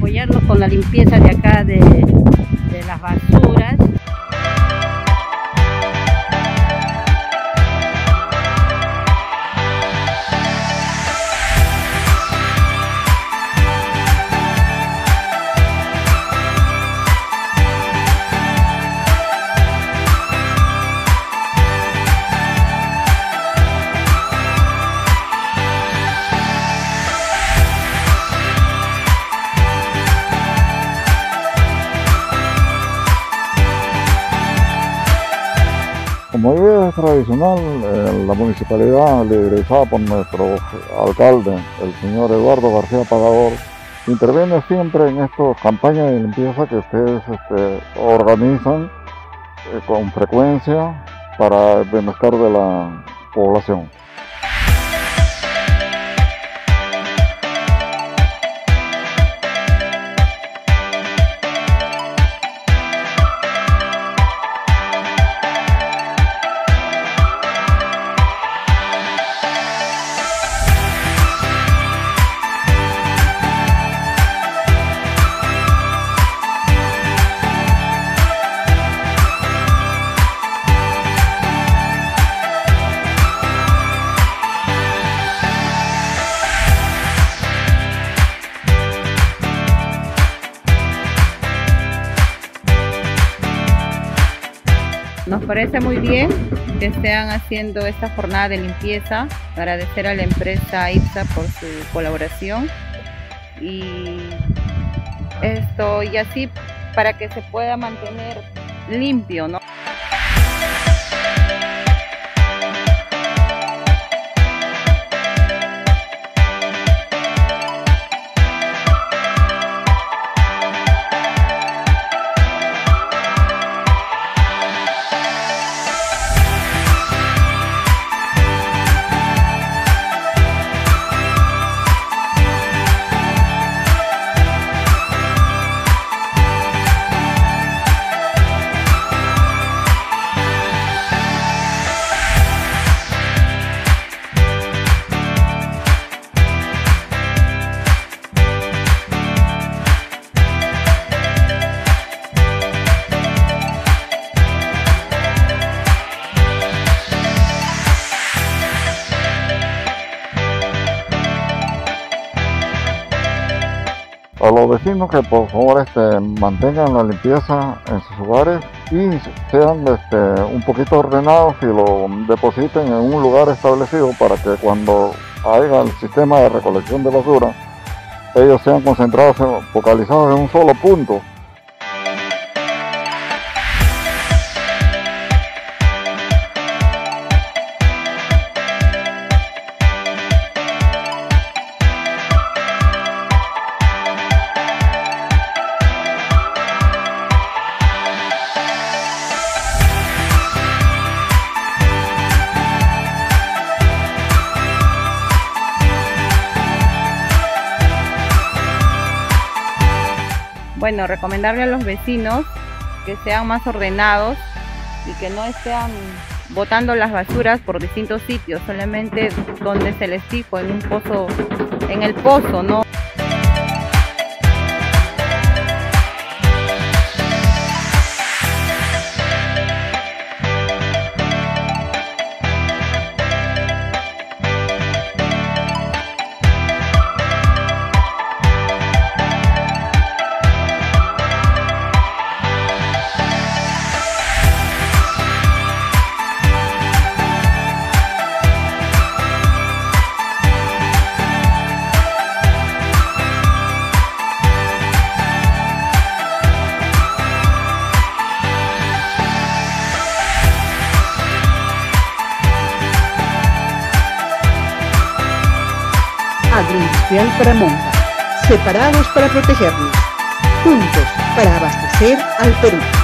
apoyarnos con la limpieza de acá de las basuras. Como es tradicional, la municipalidad, liderizada por nuestro alcalde, el señor Eduardo García Pagador, interviene siempre en estas campañas de limpieza que ustedes organizan con frecuencia para el bienestar de la población. Nos parece muy bien que estén haciendo esta jornada de limpieza. Agradecer a la empresa IPSA por su colaboración y así para que se pueda mantener limpio, ¿no? A los vecinos que por favor mantengan la limpieza en sus hogares y sean un poquito ordenados y lo depositen en un lugar establecido para que cuando haya el sistema de recolección de basura, ellos sean concentrados, focalizados en un solo punto. Bueno, recomendarle a los vecinos que sean más ordenados y que no estén botando las basuras por distintos sitios, solamente donde se les dijo, en un pozo, en el pozo, ¿no? Agroindustrial Paramonga, separados para protegernos, juntos para abastecer al Perú.